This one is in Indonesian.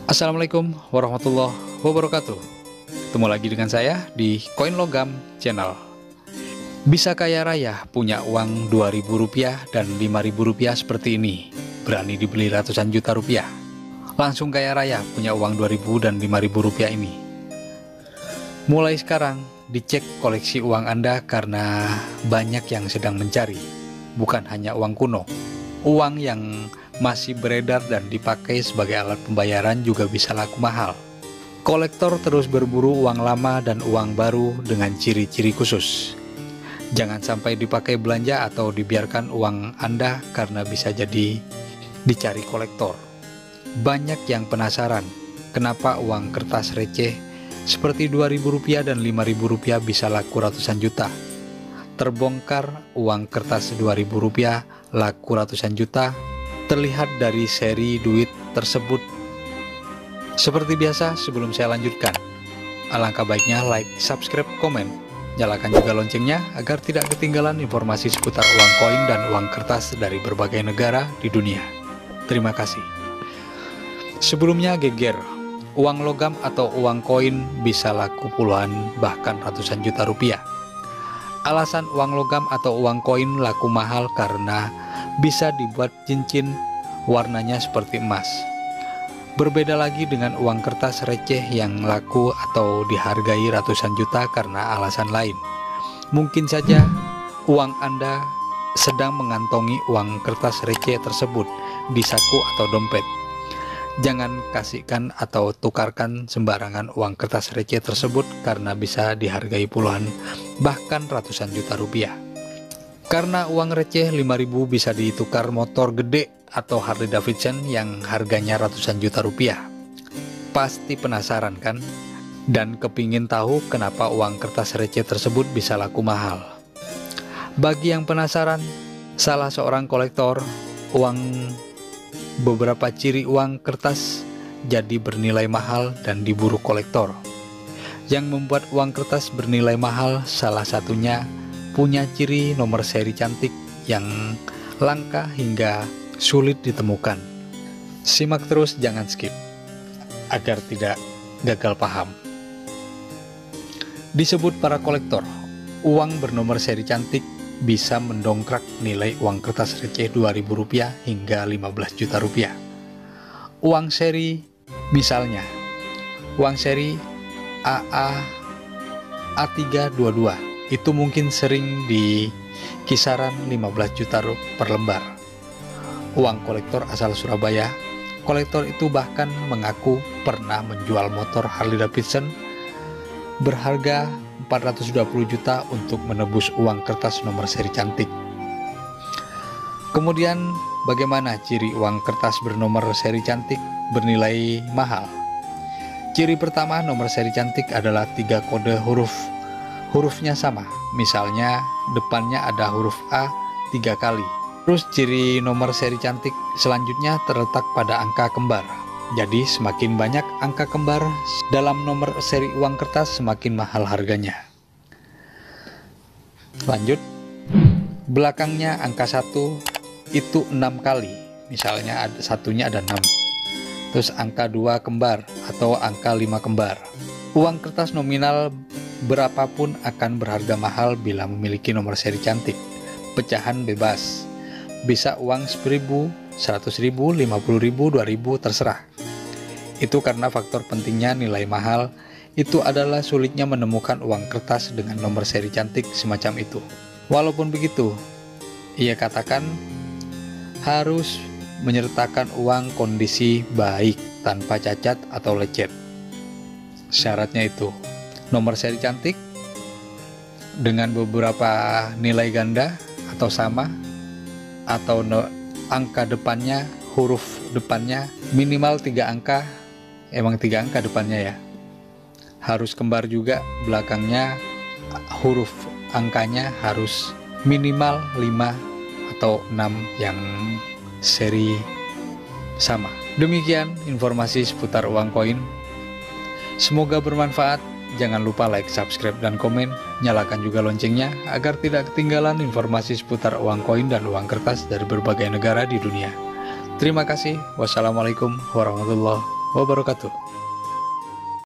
Assalamualaikum warahmatullahi wabarakatuh. Ketemu lagi dengan saya di Koin Logam Channel. Bisa kaya raya punya uang Rp2.000 dan Rp5.000 seperti ini, berani dibeli ratusan juta rupiah. Langsung kaya raya punya uang Rp2.000 dan Rp5.000 ini. Mulai sekarang dicek koleksi uang Anda karena banyak yang sedang mencari. Bukan hanya uang kuno, uang yang masih beredar dan dipakai sebagai alat pembayaran juga bisa laku mahal. Kolektor terus berburu uang lama dan uang baru dengan ciri-ciri khusus. Jangan sampai dipakai belanja atau dibiarkan uang Anda karena bisa jadi dicari kolektor. Banyak yang penasaran kenapa uang kertas receh seperti Rp2.000 dan Rp5.000 bisa laku ratusan juta. Terbongkar uang kertas Rp2.000 laku ratusan juta terlihat dari seri duit tersebut. Seperti biasa, sebelum saya lanjutkan, alangkah baiknya like, subscribe, komen, nyalakan juga loncengnya agar tidak ketinggalan informasi seputar uang koin dan uang kertas dari berbagai negara di dunia. Terima kasih. Sebelumnya geger, uang logam atau uang koin bisa laku puluhan bahkan ratusan juta rupiah. Alasan uang logam atau uang koin laku mahal karena bisa dibuat cincin warnanya seperti emas. Berbeda lagi dengan uang kertas receh yang laku atau dihargai ratusan juta karena alasan lain. Mungkin saja uang Anda sedang mengantongi uang kertas receh tersebut di saku atau dompet. Jangan kasihkan atau tukarkan sembarangan uang kertas receh tersebut karena bisa dihargai puluhan bahkan ratusan juta rupiah. Karena uang receh Rp5.000 bisa ditukar motor gede atau Harley Davidson yang harganya ratusan juta rupiah. Pasti penasaran kan? Dan kepingin tahu kenapa uang kertas receh tersebut bisa laku mahal. Bagi yang penasaran, salah seorang kolektor beberapa ciri uang kertas jadi bernilai mahal dan diburu kolektor. Yang membuat uang kertas bernilai mahal salah satunya punya ciri nomor seri cantik yang langka hingga sulit ditemukan. Simak terus, jangan skip agar tidak gagal paham. Disebut para kolektor, uang bernomor seri cantik bisa mendongkrak nilai uang kertas receh Rp2.000 hingga Rp15 juta. Uang seri misalnya, uang seri AA A322 itu mungkin sering di kisaran 15 juta per lembar. Uang kolektor asal Surabaya, kolektor itu bahkan mengaku pernah menjual motor Harley Davidson berharga 420 juta untuk menebus uang kertas nomor seri cantik. Kemudian, bagaimana ciri uang kertas bernomor seri cantik bernilai mahal? Ciri pertama nomor seri cantik adalah 3 kode hurufnya sama. Misalnya depannya ada huruf A 3 kali. Terus ciri nomor seri cantik selanjutnya terletak pada angka kembar. Jadi semakin banyak angka kembar dalam nomor seri uang kertas semakin mahal harganya. Lanjut, belakangnya angka 1 itu 6 kali. Misalnya satunya ada 6. Terus angka 2 kembar atau angka 5 kembar. Uang kertas nominal berapapun akan berharga mahal bila memiliki nomor seri cantik. Pecahan bebas, bisa uang Rp10.000, Rp100.000, Rp50.000, Rp2.000, terserah. Itu karena faktor pentingnya nilai mahal itu adalah sulitnya menemukan uang kertas dengan nomor seri cantik semacam itu. Walaupun begitu, ia katakan harus menyertakan uang kondisi baik tanpa cacat atau lecet. Syaratnya itu nomor seri cantik dengan beberapa nilai ganda atau sama, atau angka depannya, huruf depannya minimal 3 angka, emang 3 angka depannya ya. Harus kembar juga belakangnya, huruf angkanya harus minimal 5 atau 6 yang seri sama. Demikian informasi seputar uang koin. Semoga bermanfaat. Jangan lupa like, subscribe, dan komen. Nyalakan juga loncengnya agar tidak ketinggalan informasi seputar uang koin dan uang kertas dari berbagai negara di dunia. Terima kasih. Wassalamualaikum warahmatullahi wabarakatuh. wabarakatuh.